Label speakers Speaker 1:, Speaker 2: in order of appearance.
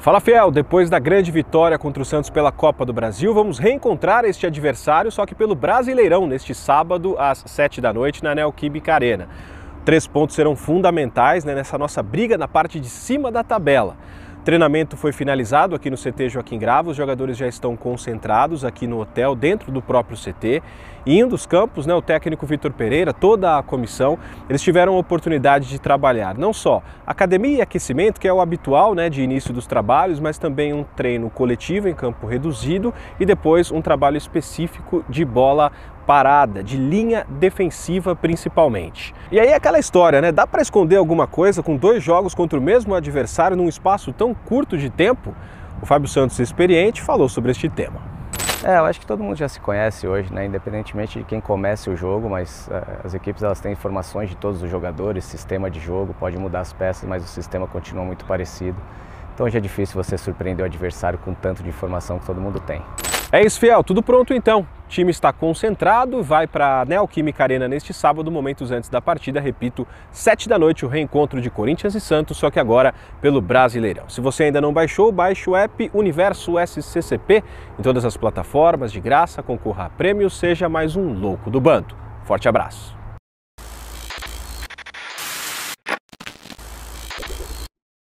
Speaker 1: Fala, Fiel! Depois da grande vitória contra o Santos pela Copa do Brasil, vamos reencontrar este adversário, só que pelo Brasileirão, neste sábado às 7 da noite na Neoquímica Arena. 3 pontos serão fundamentais, nessa nossa briga na parte de cima da tabela. O treinamento foi finalizado aqui no CT Joaquim Grava, os jogadores já estão concentrados aqui no hotel, dentro do próprio CT. E em um dos campos, o técnico Vitor Pereira, toda a comissão, eles tiveram a oportunidade de trabalhar não só academia e aquecimento, que é o habitual de início dos trabalhos, mas também um treino coletivo em campo reduzido e depois um trabalho específico de bola parada, de linha defensiva principalmente. E aí aquela história, dá para esconder alguma coisa com 2 jogos contra o mesmo adversário num espaço tão curto de tempo? O Fábio Santos, experiente, falou sobre este tema.
Speaker 2: Eu acho que todo mundo já se conhece hoje, independentemente de quem comece o jogo, mas as equipes elas têm informações de todos os jogadores, sistema de jogo, pode mudar as peças, mas o sistema continua muito parecido. Então hoje é difícil você surpreender o adversário com tanto de informação que todo mundo tem.
Speaker 1: É isso, Fiel, tudo pronto então. O time está concentrado, vai para a Neoquímica Arena neste sábado, momentos antes da partida, repito, 7 da noite, o reencontro de Corinthians e Santos, só que agora pelo Brasileirão. Se você ainda não baixou, baixe o app Universo SCCP em todas as plataformas, de graça, concorra a prêmios, seja mais um louco do bando. Forte abraço!